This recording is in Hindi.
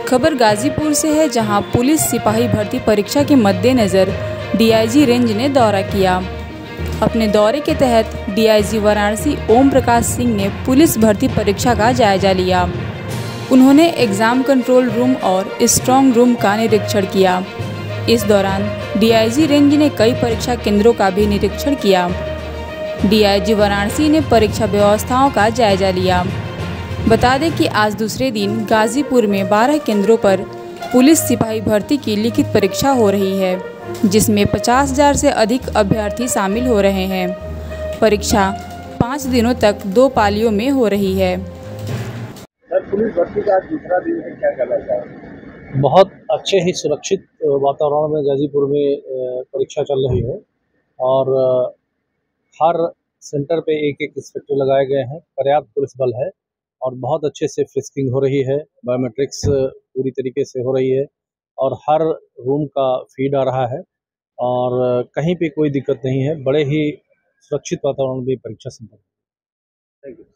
खबर गाजीपुर से है, जहां पुलिस सिपाही भर्ती परीक्षा के मद्देनज़र डीआईजी रेंज ने दौरा किया। अपने दौरे के तहत डीआईजी वाराणसी ओम प्रकाश सिंह ने पुलिस भर्ती परीक्षा का जायजा लिया। उन्होंने एग्ज़ाम कंट्रोल रूम और स्ट्रांग रूम का निरीक्षण किया। इस दौरान डीआईजी रेंज ने कई परीक्षा केंद्रों का भी निरीक्षण किया। डीआईजी वाराणसी ने परीक्षा व्यवस्थाओं का जायजा लिया। बता दें कि आज दूसरे दिन गाजीपुर में 12 केंद्रों पर पुलिस सिपाही भर्ती की लिखित परीक्षा हो रही है, जिसमें 50,000 से अधिक अभ्यर्थी शामिल हो रहे हैं। परीक्षा 5 दिनों तक 2 पालियों में हो रही है। सर, पुलिस भर्ती का दूसरा दिन है, क्या कहना चाहेंगे? बहुत अच्छे ही सुरक्षित वातावरण में गाजीपुर में परीक्षा चल रही है और हर सेंटर पे एक इंस्पेक्टर लगाए गए हैं। पर्याप्त पुलिस बल है और बहुत अच्छे से फ्रिस्किंग हो रही है। बायोमेट्रिक्स पूरी तरीके से हो रही है और हर रूम का फीड आ रहा है और कहीं पे कोई दिक्कत नहीं है। बड़े ही सुरक्षित वातावरण में परीक्षा संपन्न। Thank you.